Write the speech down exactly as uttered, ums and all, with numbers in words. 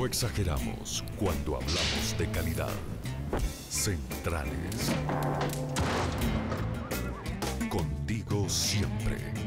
No exageramos cuando hablamos de calidad. Centrales. Contigo siempre.